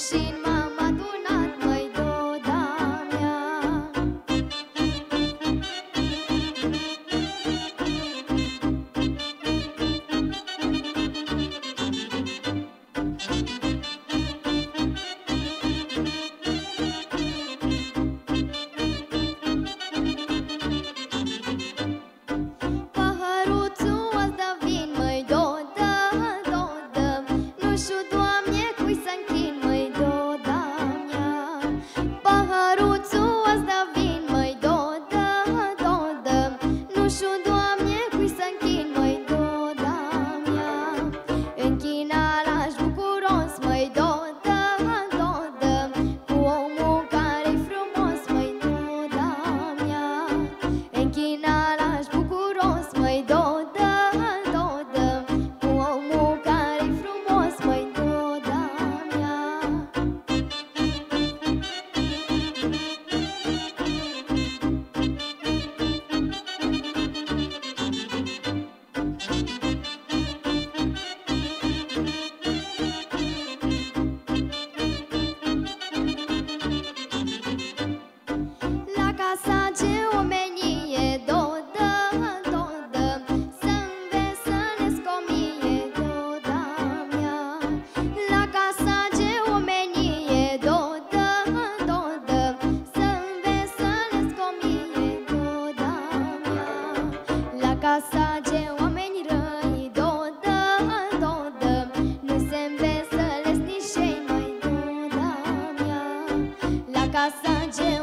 rușin m-am adunat, măi, doda mea. Paharuțul ăsta dă vin, măi, dodă, dodă, nu știu, Doamne, cui să închin, măi, doda mea. Paharuțul ăsta dă vin, măi, dodă, dodă, nu știu, Doamne, cui să închin, măi, doda mea. Închina l-aș bucuros, măi, dodă, dodă, cu omul care-i frumos, măi, doda mea. Închina l-aș bucuros, măi, dodă, dodă, cu omul care-i frumos, măi, doda mea. La casa ce omenie, dodă, dodă, să-mi veselesc o mie, doda mea. La casa ce omenie, dodă, dodă, să-mi veselesc o mie, doda mea. La casa ce oameni răi, dodă, dodă, nu se-mi veselesc nici ei, măi, doda mea. La casa ce